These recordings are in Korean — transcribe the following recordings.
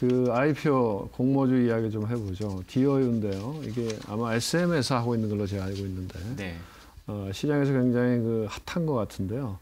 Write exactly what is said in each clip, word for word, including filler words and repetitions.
그 아이피오 공모주 이야기 좀 해보죠. 디어유인데요. 이게 아마 에스엠에서 하고 있는 걸로 제가 알고 있는데 네. 어, 시장에서 굉장히 그 핫한 것 같은데요.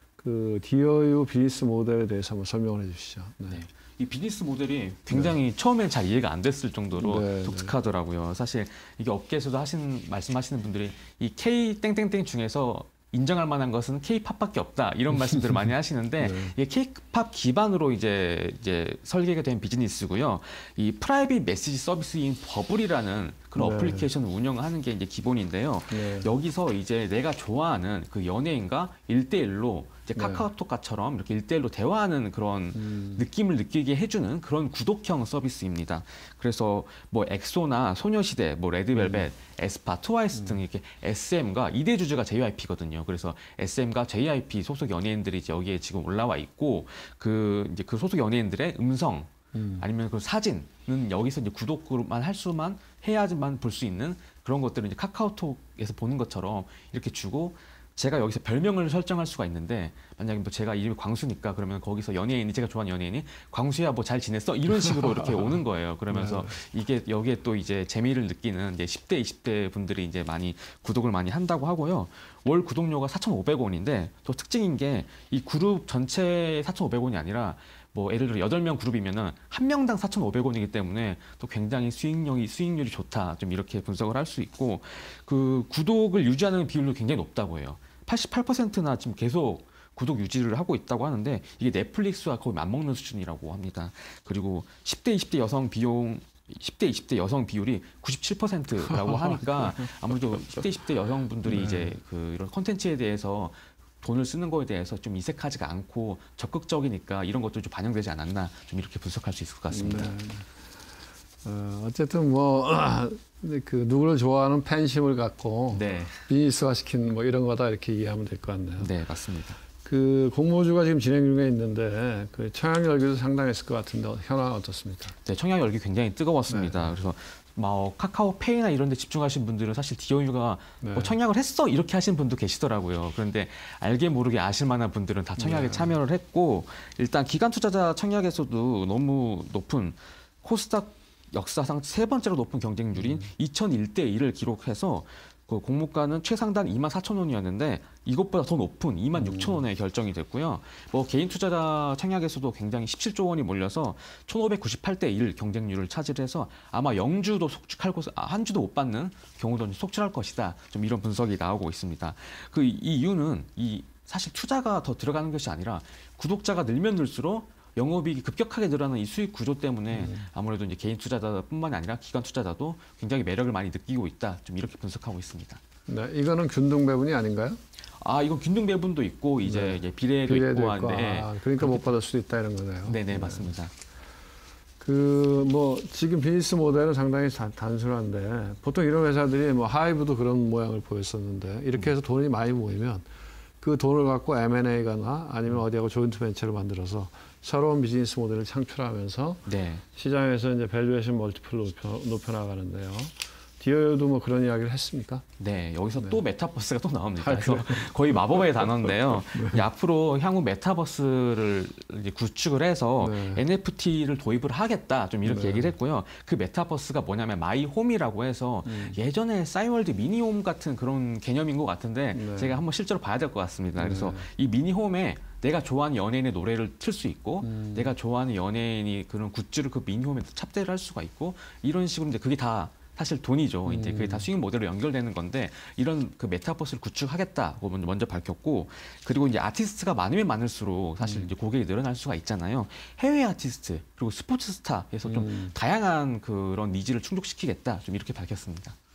그 디어유 비즈니스 모델에 대해서 한번 설명을 해주시죠. 네. 네. 이 비즈니스 모델이 굉장히 네. 처음엔 잘 이해가 안 됐을 정도로 네, 독특하더라고요. 사실 이게 업계에서도 하신 말씀하시는 분들이 이 K 땡땡땡 중에서 인정할 만한 것은 K-팝밖에 없다 이런 말씀들을 많이 하시는데 네. 이게 K-팝 기반으로 이제 이제 설계가 된 비즈니스고요. 이 프라이빗 메시지 서비스인 버블이라는 그런 네. 어플리케이션을 운영하는 게 이제 기본인데요. 네. 여기서 이제 내가 좋아하는 그 연예인과 일대일로 이제 카카오톡처럼 이렇게 일대일로 대화하는 그런 음. 느낌을 느끼게 해주는 그런 구독형 서비스입니다. 그래서 뭐 엑소나 소녀시대, 뭐 레드벨벳, 음. 에스파, 트와이스 등 이렇게 에스엠과 이 대 주주가 제이와이피거든요. 그래서 에스엠과 제이와이피 소속 연예인들이 이제 여기에 지금 올라와 있고 그 이제 그 소속 연예인들의 음성 음. 아니면 그 사진은 여기서 이제 구독만 할 수만 해야지만 볼 수 있는 그런 것들을 이제 카카오톡에서 보는 것처럼 이렇게 주고 제가 여기서 별명을 설정할 수가 있는데 만약에 뭐 제가 이름이 광수니까 그러면 거기서 연예인이 제가 좋아하는 연예인이 광수야 뭐 잘 지냈어? 이런 식으로 이렇게 오는 거예요. 그러면서 네. 이게 여기에 또 이제 재미를 느끼는 이제 십 대, 이십 대 분들이 이제 많이 구독을 많이 한다고 하고요. 월 구독료가 사천오백 원인데 또 특징인 게 이 그룹 전체 사천오백 원이 아니라 뭐 예를 들어 여덟 명 그룹이면은 한 명당 사천오백 원이기 때문에 또 굉장히 수익력이 수익률이 좋다. 좀 이렇게 분석을 할 수 있고 그 구독을 유지하는 비율도 굉장히 높다고 해요. 팔십팔 퍼센트나 지금 계속 구독 유지를 하고 있다고 하는데 이게 넷플릭스와 거의 맞먹는 수준이라고 합니다. 그리고 십 대, 이십 대 여성 비용 십 대, 이십 대 여성 비율이 구십칠 퍼센트라고 하니까 아무래도 십 대, 이십 대 여성분들이 네. 이제 그 이런 콘텐츠에 대해서 돈을 쓰는 거에 대해서 좀 이색하지가 않고 적극적이니까 이런 것도 좀 반영되지 않았나 좀 이렇게 분석할 수 있을 것 같습니다. 네. 어, 어쨌든 뭐 그 누구를 좋아하는 팬심을 갖고 네. 비즈니스화 시킨 뭐 이런 거다 이렇게 이해하면 될 것 같네요. 네, 맞습니다. 그 공모주가 지금 진행 중에 있는데 그 청약 열기도 상당했을 것 같은데 현황 어떻습니까? 네, 청약 열기 굉장히 뜨거웠습니다. 네. 그래서 뭐 카카오페이나 이런 데 집중하신 분들은 사실 디어유가 네. 뭐 청약을 했어 이렇게 하신 분도 계시더라고요. 그런데 알게 모르게 아실 만한 분들은 다 청약에 네. 참여를 했고 일단 기관 투자자 청약에서도 너무 높은 코스닥 역사상 세 번째로 높은 경쟁률인 음. 이천일 대 일을 기록해서 그 공모가는 최상단 이만 사천 원이었는데 이것보다 더 높은 이만 육천 원에 결정이 됐고요. 뭐 개인 투자자 청약에서도 굉장히 십칠조 원이 몰려서 천오백구십팔 대 일 경쟁률을 차지해서 아마 영주도 속출할 것, 한 주도 못 받는 경우도 속출할 것이다. 좀 이런 분석이 나오고 있습니다. 그 이 이유는 이 사실 투자가 더 들어가는 것이 아니라 구독자가 늘면 늘수록 영업이익이 급격하게 늘어나는 이 수익 구조 때문에 음. 아무래도 이제 개인 투자자뿐만이 아니라 기관 투자자도 굉장히 매력을 많이 느끼고 있다. 좀 이렇게 분석하고 있습니다. 네, 이거는 균등 배분이 아닌가요? 아, 이건 균등 배분도 있고 이제, 네. 이제 비례도, 비례도 있고 한데 아, 그러니까 못 받을 수도 있다 이런 거네요. 네네 네. 맞습니다. 그 뭐 지금 비즈니스 모델은 상당히 단순한데 보통 이런 회사들이 뭐 하이브도 그런 모양을 보였었는데 이렇게 해서 돈이 많이 모이면 그 돈을 갖고 엠 앤 에이거나 아니면 어디하고 조인트 벤처를 만들어서 새로운 비즈니스 모델을 창출하면서 네. 시장에서 이제 밸류에이션 멀티플을 높여, 높여 나가는데요. 디어유도 뭐 그런 이야기를 했습니까? 네, 여기서 네. 또 메타버스가 또 나옵니다. 아, 그래서 거의 마법의 단어인데요. 네. 앞으로 향후 메타버스를 이제 구축을 해서 네. 엔에프티를 도입을 하겠다, 좀 이렇게 네. 얘기를 했고요. 그 메타버스가 뭐냐면 마이홈이라고 해서 음. 예전에 싸이월드 미니홈 같은 그런 개념인 것 같은데 네. 제가 한번 실제로 봐야 될 것 같습니다. 네. 그래서 이 미니홈에 내가 좋아하는 연예인의 노래를 틀 수 있고 음. 내가 좋아하는 연예인이 그런 굿즈를 그 미니홈에 탑재를 할 수가 있고 이런 식으로 이제 그게 다 사실 돈이죠. 이제 그게 다 수익 모델로 연결되는 건데 이런 그 메타버스를 구축하겠다고 먼저 밝혔고 그리고 이제 아티스트가 많으면 많을수록 사실 음. 이제 고객이 늘어날 수가 있잖아요. 해외 아티스트 그리고 스포츠 스타에서 좀 음. 다양한 그런 니즈를 충족시키겠다 좀 이렇게 밝혔습니다.